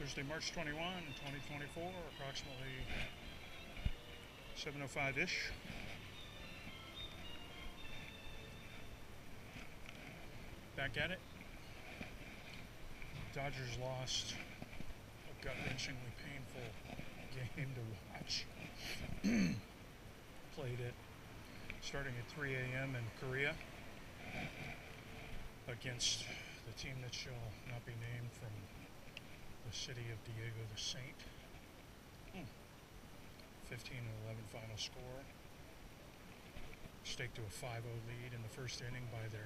Thursday, March 21, 2024, approximately 7:05-ish. Back at it. Dodgers lost a gut-wrenchingly painful game to watch. Played it starting at 3 a.m. in Korea against the team that shall not be named from the city of Diego the Saint. 15-11 final score. Staked to a 5-0 lead in the first inning by their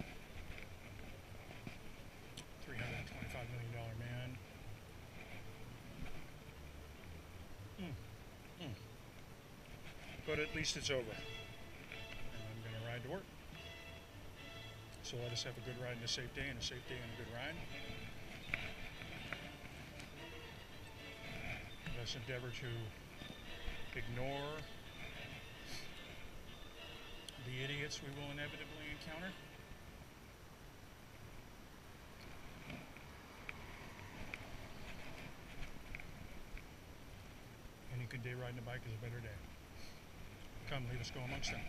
$325 million man. But at least it's over. And I'm going to ride to work. So let us have a good ride and a safe day, and a safe day and a good ride. Let us endeavor to ignore the idiots we will inevitably encounter. Any good day riding a bike is a better day. Come, leave us go amongst them.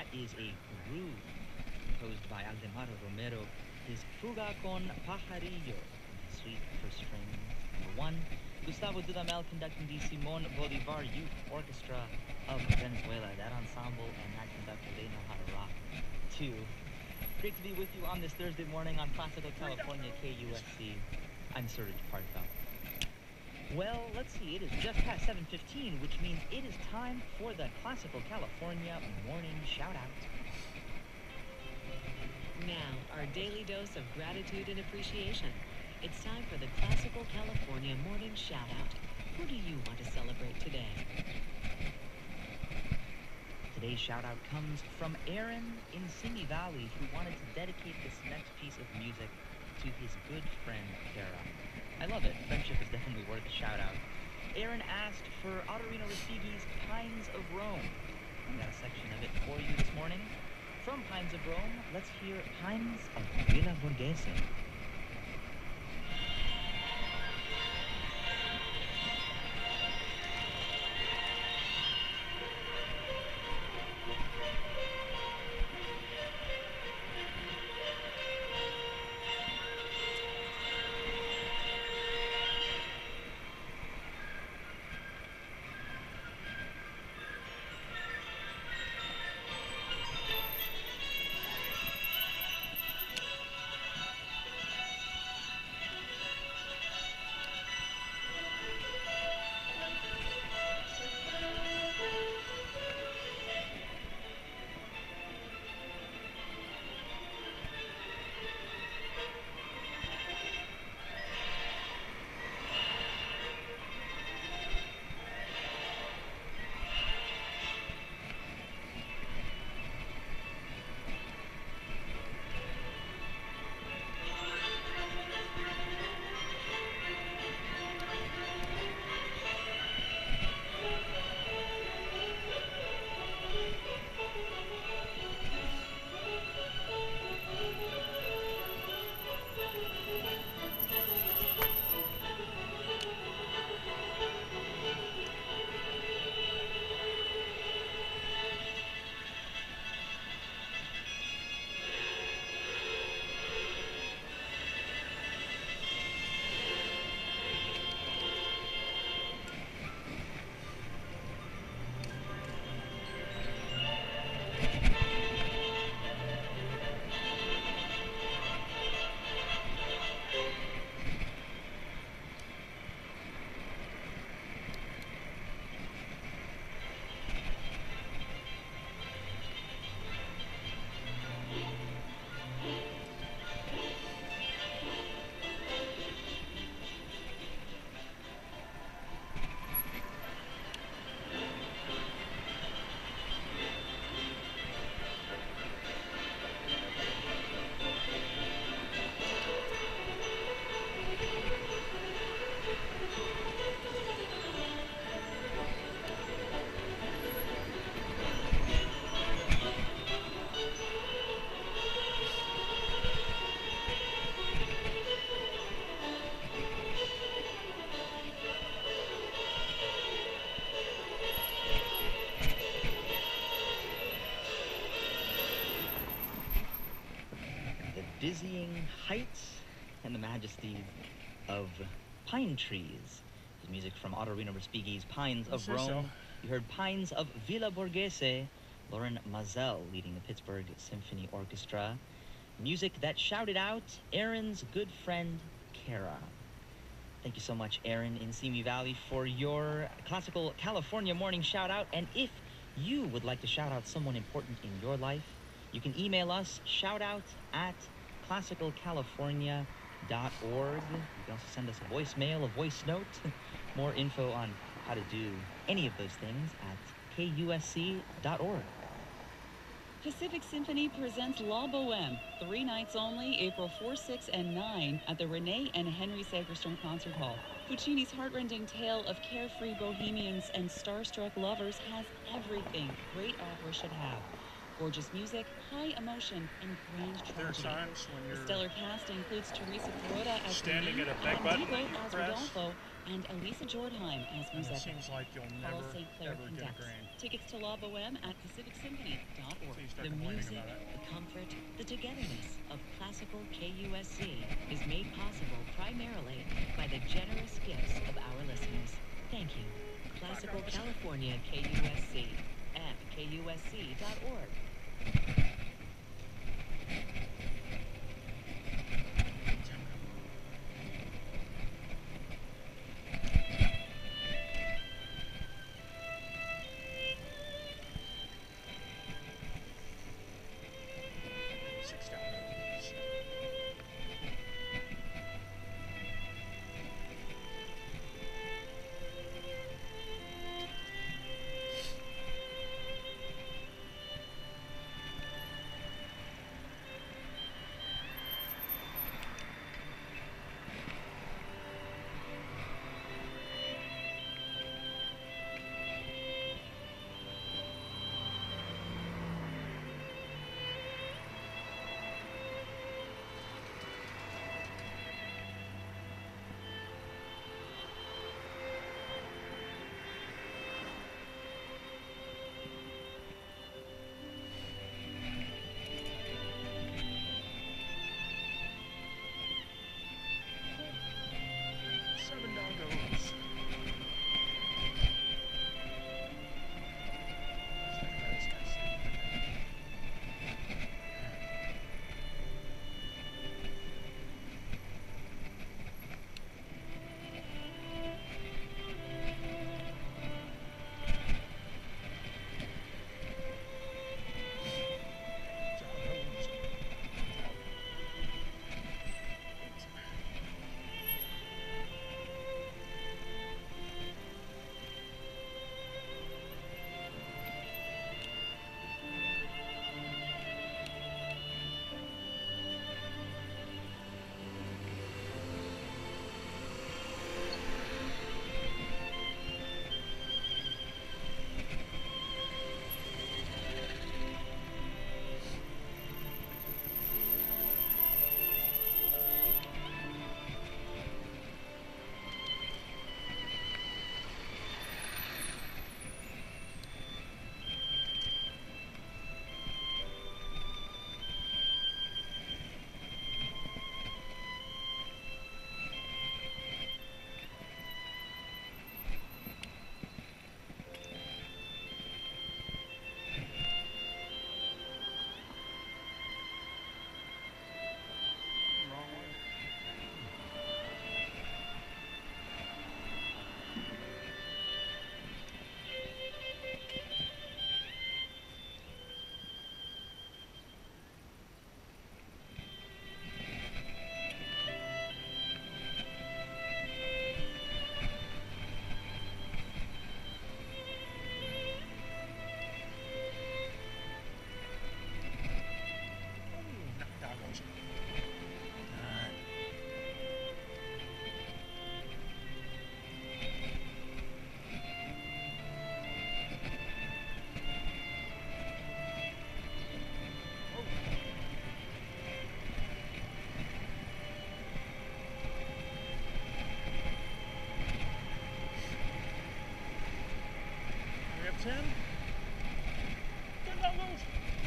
is a groove composed by Aldemaro Romero. His Fuga con Pajarillo, suite for strings, number 1. Gustavo Dudamel conducting the Simon Bolivar Youth Orchestra of Venezuela. That ensemble and that conductor, they know how to rock. 2. Great to be with you on this Thursday morning on Classical California KUSC. I'm Suraj Partha. Well, let's see, it is just past 7:15, which means it is time for the Classical California Morning Shoutout. Now, our daily dose of gratitude and appreciation. It's time for the Classical California Morning Shoutout. Who do you want to celebrate today? Today's shout-out comes from Aaron in Simi Valley, who wanted to dedicate this next piece of music to his good friend, Kara. I love it. Friendship is definitely worth a shout-out. Aaron asked for Ottorino Respighi's Pines of Rome. I've got a section of it for you this morning. From Pines of Rome, let's hear Pines of Villa Borghese. Dizzying heights and the majesty of pine trees. The music from Ottorino Respighi's Pines of Rome. You heard Pines of Villa Borghese, Lauren Mazel leading the Pittsburgh Symphony Orchestra. Music that shouted out Aaron's good friend, Kara. Thank you so much, Aaron in Simi Valley, for your Classical California morning shout out. And if you would like to shout out someone important in your life, you can email us shoutout@classicalcalifornia.org. You can also send us a voicemail, a voice note. More info on how to do any of those things at kusc.org. Pacific Symphony presents La Boheme, 3 nights only, April 4, 6, and 9 at the Renee and Henry Sagerstrom Concert Hall. Puccini's heartrending tale of carefree bohemians and starstruck lovers has everything great opera should have. Gorgeous music, high emotion, and grand tragedy. There are times when The you're stellar cast includes Teresa Carota as standing Queen, at a back and button Diego you as press, Rodolfo, and Elisa Jordheim as And it Musetta. seems like you'll Paul never, St. Clair ever get a conducts. grain. Tickets to La Boheme at pacificsymphony.org. So you start The complaining music, about it. the comfort, the togetherness of classical KUSC is made possible primarily by the generous gifts of our listeners. Thank you. Classical California KUSC at KUSC.org. $6. $7. Wrong one. No, doggos. Alright. We have 10. $10.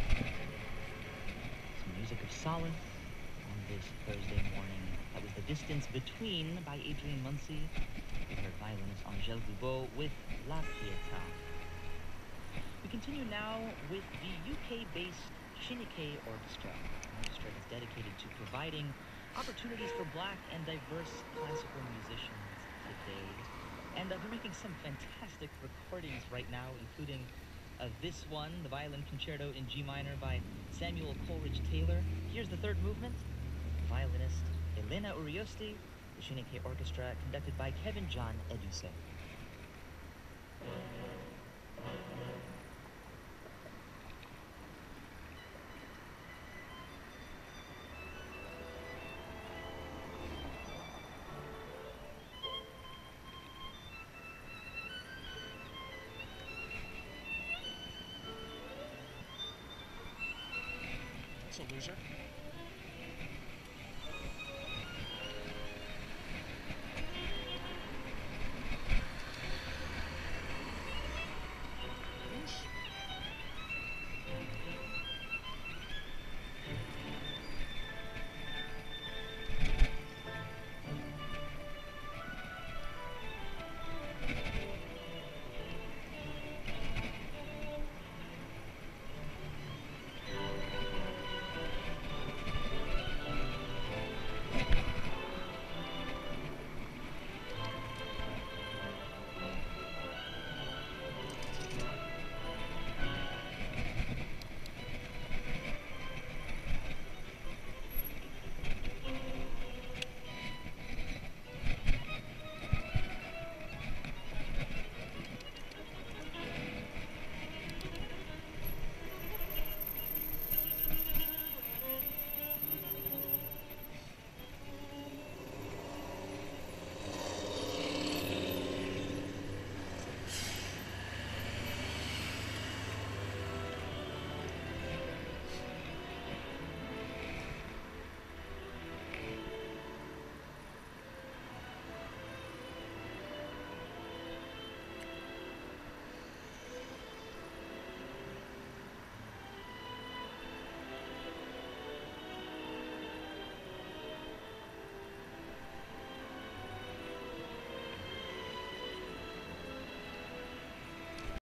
Some music of solace on this Thursday morning. That was The Distance Between by Adrian Muncy. We heard violinist Angèle Dubot with La Pietà. We continue now with the UK-based Shinike Orchestra. An orchestra that's dedicated to providing opportunities for black and diverse classical musicians today. And they're making some fantastic recordings right now, including this one, the Violin Concerto in G minor by Samuel Coleridge Taylor. Here's the third movement. Violinist Elena Uriosti, the Shinike Orchestra, conducted by Kevin John Eduse. That's a loser.